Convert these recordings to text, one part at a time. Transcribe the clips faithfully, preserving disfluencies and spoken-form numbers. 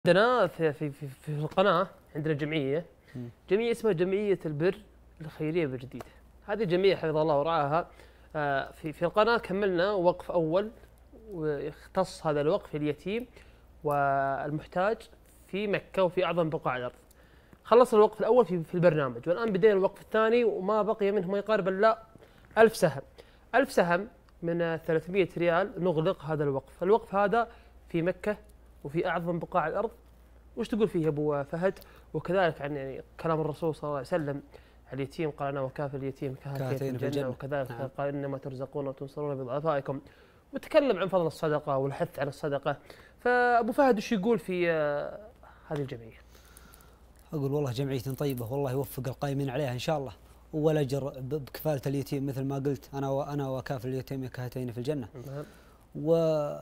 عندنا في في في, في القناة عندنا جمعية جمعية اسمها جمعية البر الخيرية بالجديدة. هذه الجمعية حفظها الله ورعاها في في القناة كملنا وقف أول ويختص هذا الوقف اليتيم والمحتاج في مكة وفي أعظم بقاع الأرض. خلصنا الوقف الأول في في البرنامج، والآن بدينا الوقف الثاني وما بقي منه ما يقارب إلا ألف سهم. ألف سهم من ثلاثمئة ريال نغلق هذا الوقف. الوقف هذا في مكة وفي أعظم بقاع الأرض. وش تقول فيه يا أبو فهد؟ وكذلك عن يعني كلام الرسول صلى الله عليه وسلم: اليتيم قال أنا وكافل اليتيم كهاتين في الجنة، وكذلك نعم. قال إنما ترزقون وتنصرون بضعفائكم. وتكلم عن فضل الصدقة والحث على الصدقة. فأبو فهد وش يقول في هذه الجمعية؟ أقول والله جمعية طيبة، والله يوفق القائمين عليها إن شاء الله، والأجر بكفالة اليتيم مثل ما قلت أنا وأنا وكافل اليتيم كهاتين في الجنة. نعم. و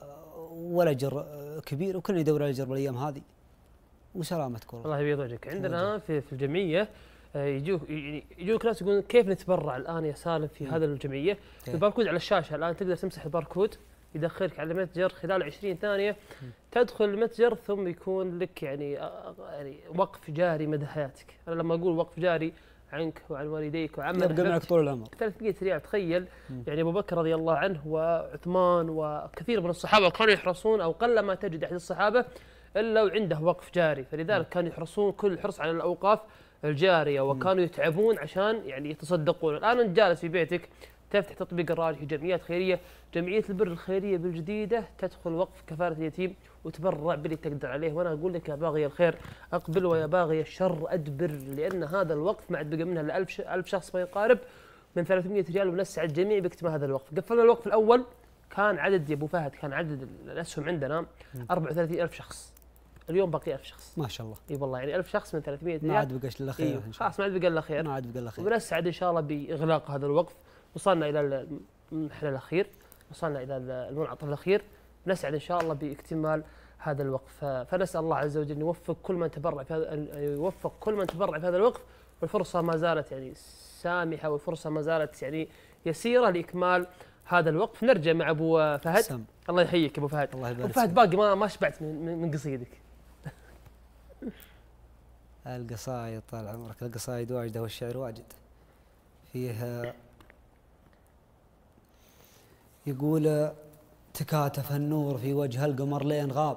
والأجر كبير وكلنا يدور على الأجر بالأيام هذه. وسلامتك والله. الله يبيض وجهك. عندنا في في الجمعية يجوك يجوك ناس يقولون كيف نتبرع الآن يا سالم في هذا الجمعية؟ الباركود على الشاشة الآن، تقدر تمسح الباركود يدخلك على المتجر، خلال عشرين ثانية تدخل المتجر ثم يكون لك يعني يعني وقف جاري مدى حياتك. أنا لما أقول وقف جاري عنك وعن والديك وعمك يبقى معك طول العمر. ثلاثمئة ريال. تخيل يعني أبو بكر رضي الله عنه وعثمان وكثير من الصحابة كانوا يحرصون، أو قل ما تجد أحد الصحابة إلا وعنده وقف جاري، فلذلك كانوا يحرصون كل الحرص على الأوقاف الجارية، وكانوا يتعبون عشان يعني يتصدقون. الآن أنت جالس في بيتك تفتح تطبيق الراجحي جمعيات خيرية، جمعية البر الخيرية بالجديدة، تدخل وقف كفالة اليتيم وتبرع باللي تقدر عليه. وأنا أقول لك يا باغي الخير أقبل ويا باغي الشر أدبر، لأن هذا الوقف ما عاد بقى منها إلا ألف شخص ما يقارب من ثلاثمئة ريال، ونسع الجميع باكتمال هذا الوقف. قفلنا الوقف الأول كان عدد يا أبو فهد كان عدد الأسهم عندنا أربعة وثلاثين ألف شخص. اليوم باقي ألف شخص ما شاء الله. اي والله يعني ألف شخص من ثلاثمئة ريال. ما عاد بقى الا خير. إيه خلاص ما عاد بقى الا خير. ما عاد بقى الا خير. ونسعد ان شاء الله باغلاق هذا الوقف. وصلنا الى المنحنى الاخير، وصلنا الى المنعطف الاخير. نسعد ان شاء الله باكتمال هذا الوقف. فنسال الله عز وجل ان يوفق كل من تبرع في هذا، يوفق كل من تبرع في هذا الوقف. والفرصه ما زالت يعني سامحه، والفرصه ما زالت يعني يسيره لاكمال هذا الوقف. نرجع مع ابو فهد. سم. الله يحييك ابو فهد. الله يبارك. ابو فهد باقي ما ما شبعت من, من قصيدك. القصايد طال عمرك، القصايد واجده والشعر واجد. فيه يقول: تكاتف النور في وجه القمر لين غاب،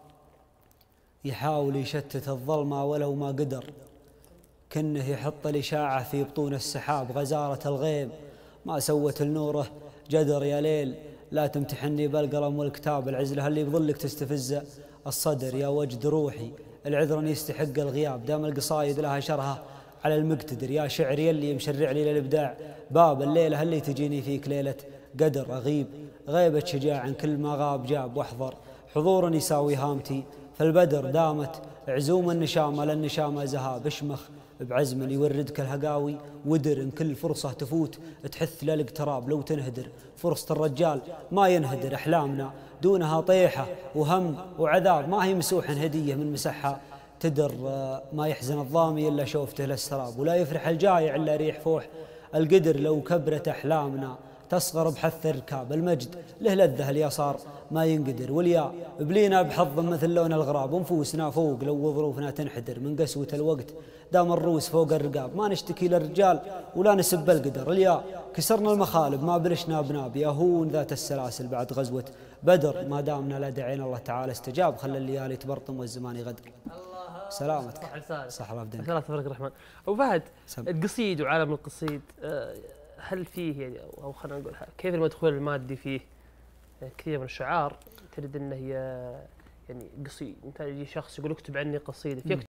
يحاول يشتت الظلمة ولو ما قدر، كنه يحط الإشاعة في بطون السحاب، غزارة الغيم ما سوت لنوره جدر. يا ليل لا تمتحني بالقلم والكتاب، العزلة اللي بظلك تستفز الصدر. يا وجد روحي العذر يستحق الغياب، دام القصايد لها شرها على المقتدر. يا شعر يلي مشرع لي للإبداع باب، الليلة اللي تجيني فيك ليلة قدر. أغيب غيبة شجاع كل ما غاب جاب، واحضر حضور يساوي هامتي فالبدر. دامت عزوم النشامة للنشامة زهاب، اشمخ بعزم يوردك الهقاوي ودر. إن كل فرصة تفوت تحث للاقتراب، لو تنهدر فرصة الرجال ما ينهدر. أحلامنا دونها طيحة وهم وعذاب، ما هي مسوح هدية من مسحها تدر. ما يحزن الضامي إلا شوفته للسراب، ولا يفرح الجايع إلا ريح فوح القدر. لو كبرت أحلامنا تصغر بحث الركاب، المجد له لذة اليسار ما ينقدر. واليا بلينا بحظ مثل لون الغراب، ونفوسنا فوق لو ظروفنا تنحدر. من قسوة الوقت دام الروس فوق الرقاب، ما نشتكي للرجال ولا نسب القدر. اليا كسرنا المخالب ما بلشنا بناب، يا هون ذات السلاسل بعد غزوة بدر. ما دامنا لدعينا الله تعالى استجاب، خلى الليالي تبرطم والزمان يغدر. سلامتك. صح الله بدنك. الله تبارك الرحمن. ابو فهد، القصيد وعالم القصيد هل فيه يعني، او خلينا نقول كيف المدخول المادي فيه؟ يعني كثير من الشعار تجد انه هي يعني قصيد، انت يجي شخص يقول اكتب عني قصيده،